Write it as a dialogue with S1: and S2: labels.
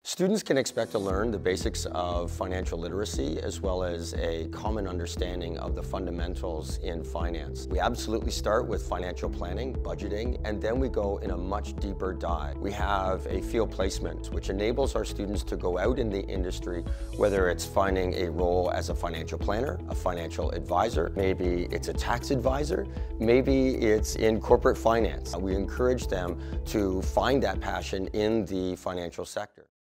S1: Students can expect to learn the basics of financial literacy as well as a common understanding of the fundamentals in finance. We absolutely start with financial planning, budgeting, and then we go in a much deeper dive. We have a field placement which enables our students to go out in the industry, whether it's finding a role as a financial planner, a financial advisor, maybe it's a tax advisor, maybe it's in corporate finance. We encourage them to find that passion in the financial sector.